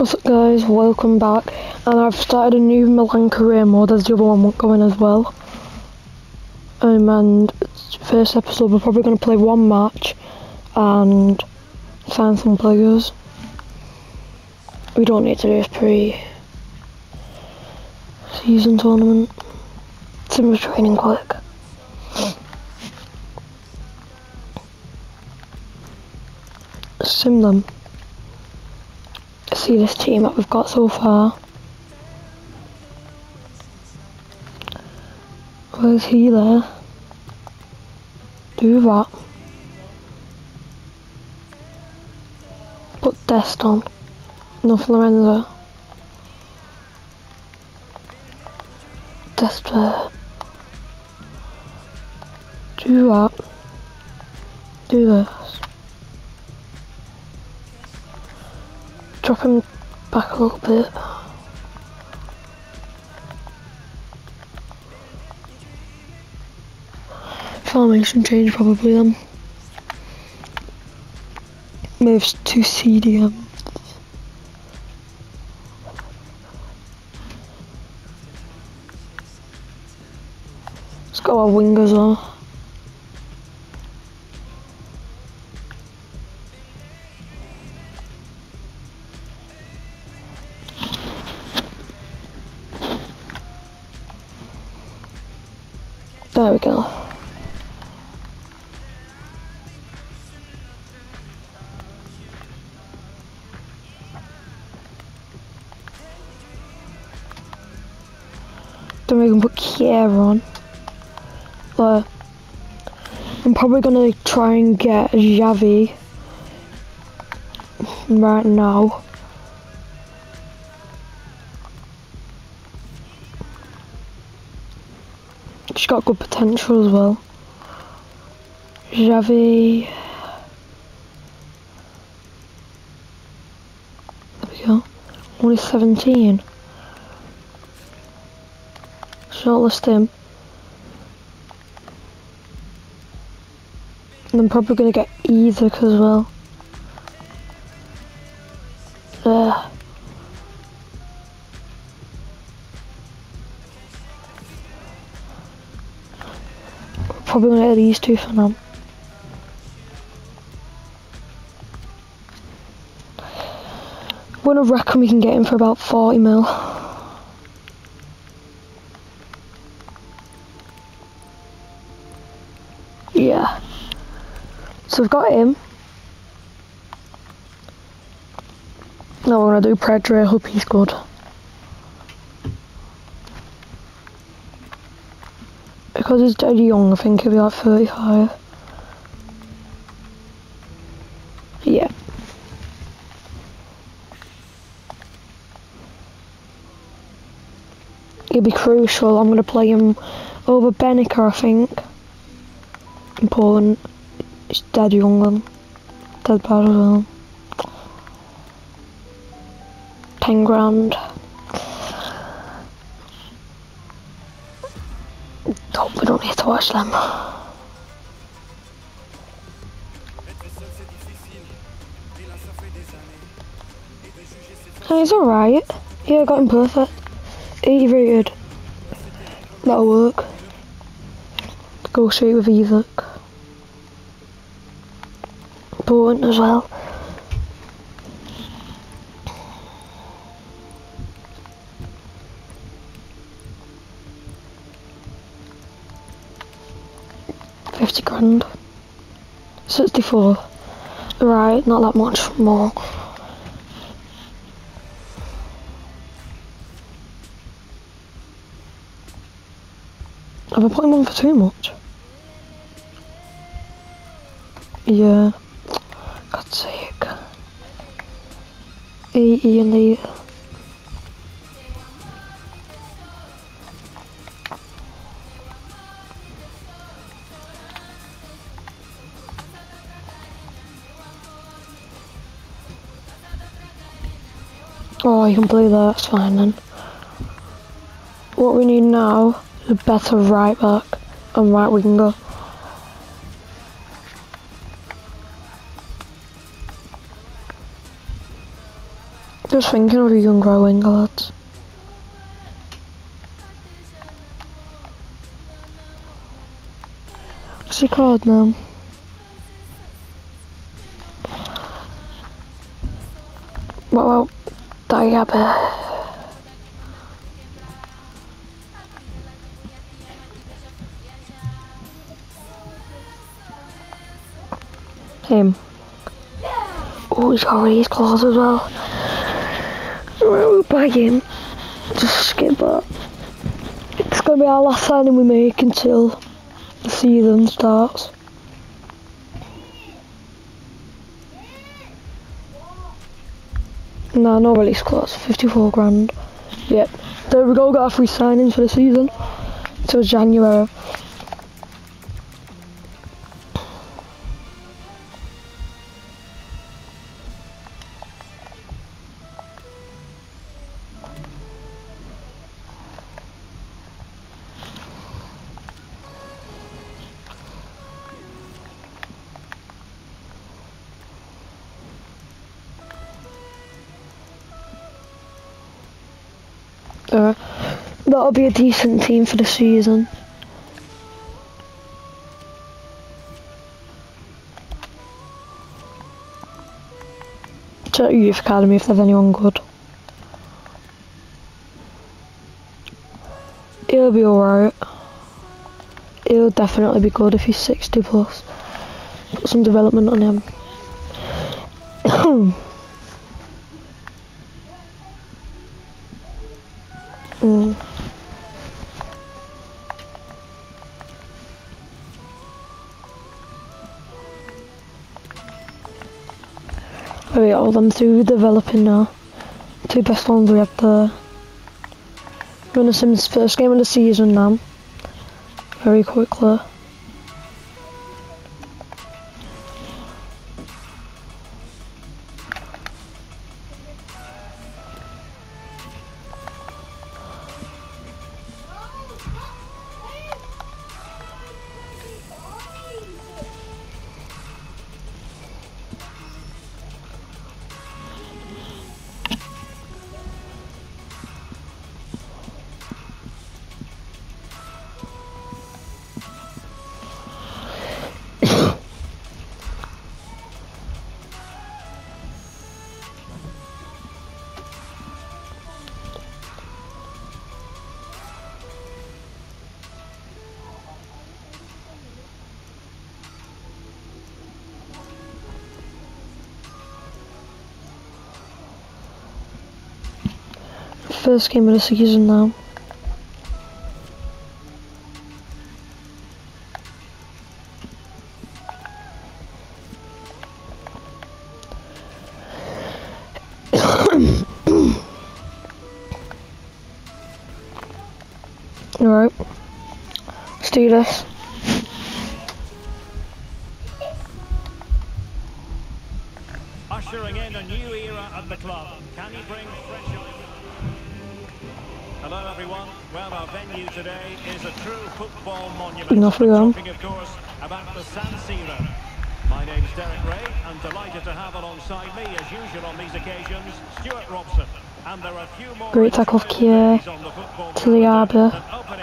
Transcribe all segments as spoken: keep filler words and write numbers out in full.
What's up guys, welcome back, and I've started a new Milan career mode as the other one going as well. Um, and first episode we're probably going to play one match and sign some players. We don't need to do this pre-season tournament. Simmer training quick. Sim them. See this team that we've got so far. Where's he there? Do that. Put Dest on. No Florenzo. Dest there. Do that. Do this. Drop him back a little bit. Formation change probably then. Moves to C D M. Let's go our wingers on. There we go. Then we can put Kiera on. But I'm probably gonna try and get Xavi right now. She's got good potential as well. Xavi. There we go. Only seventeen. Shortlist him. And I'm probably gonna get Isaac as well. There. Probably gonna get these two for now. I'm gonna reckon we can get him for about forty mil. Yeah. So we've got him. Now we're gonna do Pedro. I hope he's good. Because he's dead young, I think he'll be like thirty-five. Yeah. He'll be crucial. I'm going to play him over Benica, I think. Important. He's dead young then. Dead bad as well. Ten grand. Hope we don't need to watch them. Oh, he's alright. Yeah, I got him perfect. eighty rated. That'll work. Go straight with Isaac. Important as well. Fifty grand. Sixty-four. Right, not that much more. Have I put him on for too much? Yeah. God's sake. eighty and eight. Oh, you can play that, that's fine then. What we need now is a better right back and right winger. Just thinking of a young growing lads. What's he called now? What about Diaby? Him. Oh, he's got raised claws as well. Right, we'll buy him. Just skip that. It's going to be our last signing we make until the season starts. No, no release clause. fifty-four grand. Yep. There we go, got our free signings for the season. Till January. Uh, that'll be a decent team for the season. Check youth academy if there's anyone good. He'll be alright. He'll definitely be good if he's sixty plus. Got some development on him. mm. Oh yeah, all them two developing now. Two best ones we have there. Running Sims' first game of the season now. Very quickly. First game of the season now. Alright, let's do this. Ushering in a new era at the club. Can he bring fresh eyes? Hello everyone. Well, our venue today is a true football monument. Enough of them. Talking, of course, about the San Siro. My name's Derek Ray. I'm delighted to have alongside me, as usual on these occasions, Stuart Robson. And there are a few more Great tackle off Kier, Tiliaba,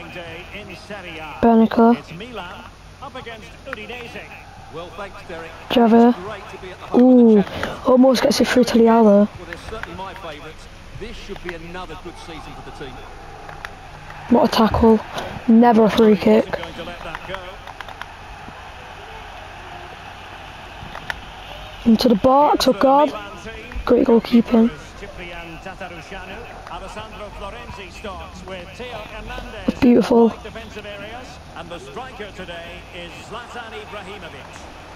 Bernica, It's Milan up against Udinese. Well, thanks, Derek. Java. Ooh, almost gets it through Tiliaba. Well, they're certainly my favourites. This should be another good season for the team. What a tackle. Never a free kick. Going to let that go. Into the box, oh god. Great goalkeeping. Beautiful. Defensive areas, and the striker today is Zlatan Ibrahimovic.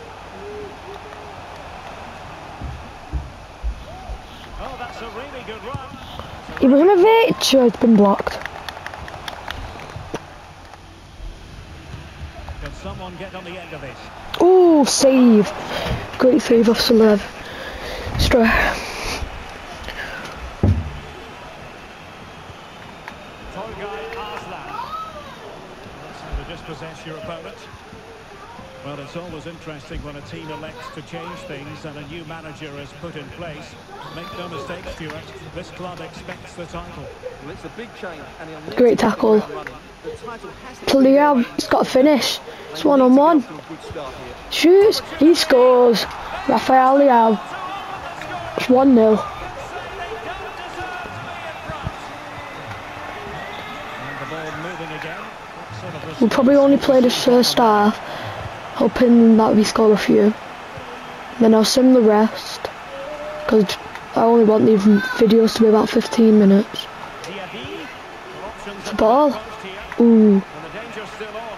Oh, that's a really good run. Ibrahimovic, oh, it's been blocked. Can someone get on the end of this? Oh, save. Great save off Salev. Strike. Torgay Arslan. That's how to dispossess your opponent. Well, it's always interesting when a team elects to change things and a new manager is put in place. Make no mistake, Stuart, this club expects the title. Well, it's a big change, and he'll need Great to get the tackle. ground running. The title has to be Taliab, there. it's got to finish. It's one They on need to one. get off to a good start here. Shoots, he scores. Rafael Leao. It's one nil. And the ball moving again. Sort of We'll probably only play this first half, hoping that we score a few. Then I'll sim the rest, because I only want these videos to be about fifteen minutes. The ball. Ooh. And the danger's still on.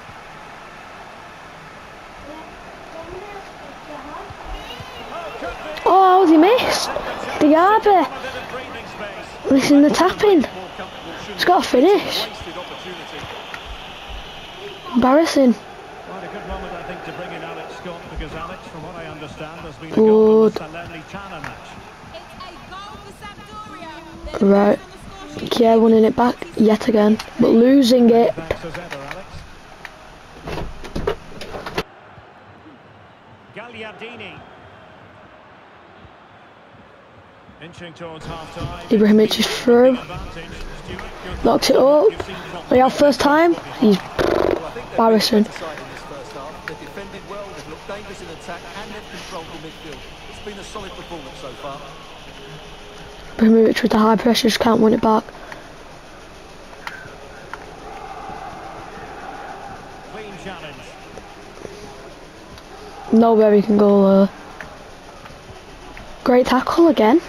Oh, how's he missed? Diaby. Missing the tapping. It's got to finish. Embarrassing. Quite a good moment, I think, to bring in Alex Scott, because Alex, from what I understand, has been a goal in the Salernitana match. Right. Yeah, winning it back yet again, but losing it. Thanks as ever, Alex. Gagliardini. Inching towards half-time. Ibrahimovic is through. Knocks it up. Real first time. He's embarrassing. They've defended well, they've looked dangerous in attack, and they've controlled the midfield. It's been a solid performance so far. Ibrahimovic with the high pressure, just can't win it back. Clean challenge. Nowhere he can go there. Great tackle again.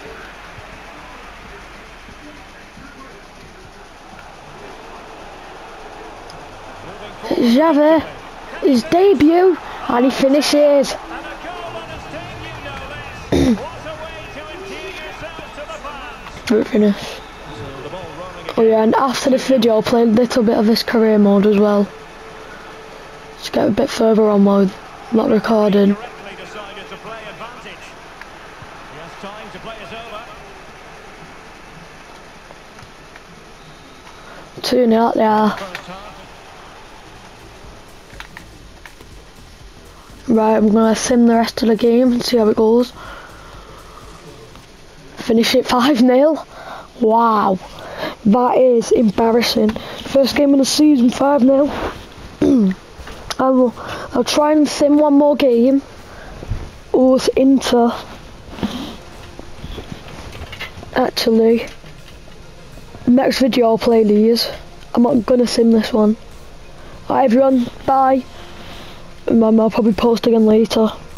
Xavi, his debut, and he finishes. And a goal on his debut, no less. What a way to endear yourselves to the fans. Great finish. So the ball rolling again. Oh yeah, and after this video I'll play a little bit of this career mode as well. Just get a bit further on while I'm not recording. Correctly decided to play advantage. He has time to play it over. two nil out there. First half. Right, I'm gonna sim the rest of the game and see how it goes. Finish it five nil. Wow, that is embarrassing. First game of the season, five nil. I will, I'll try and sim one more game. Oh, it's Inter. Actually, next video I'll play these. I'm not gonna sim this one. Alright everyone, bye. And I'll probably post again later.